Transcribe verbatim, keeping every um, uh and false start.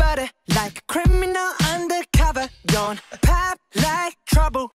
butter, like a criminal undercover. Don't pop like trouble.